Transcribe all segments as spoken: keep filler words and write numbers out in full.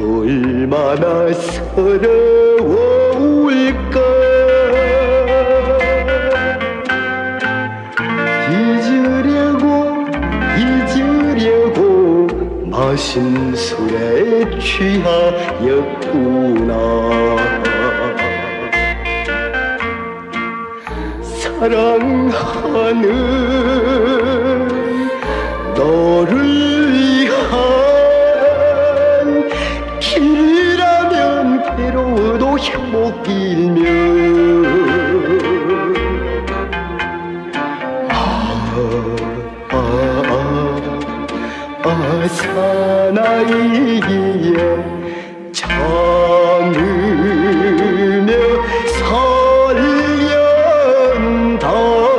얼마나 서러울까. 잊으려고 잊으려고 마신 술에 취하였구나. 사랑하는 너를 위한 길이라면 괴로워도 행복이며 아, 아, 아, 아 사나이기에 참으며 살련다.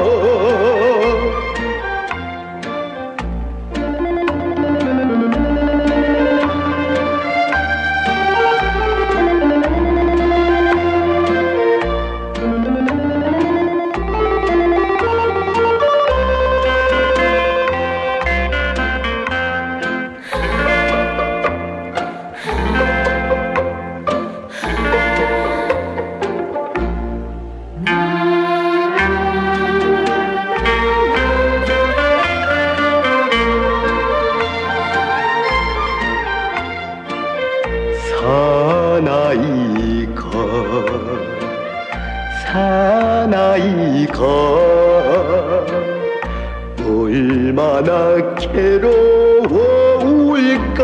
사나이가 사나이가 얼마나 괴로울까.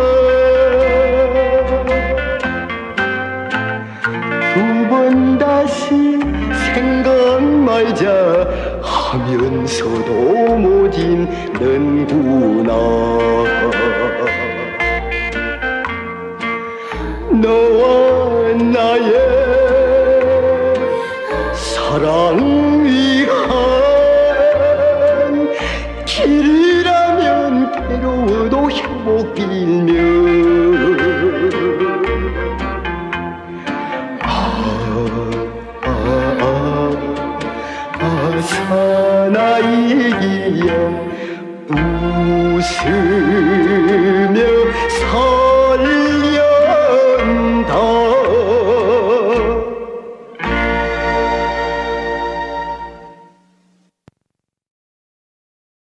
두 번 다시 생각 말자 하면서도 못 잊는구나. 너와 나의 사랑 위한 길이라면 괴로워도 행복이며 아, 아, 아, 아 사나이기에 웃으며 사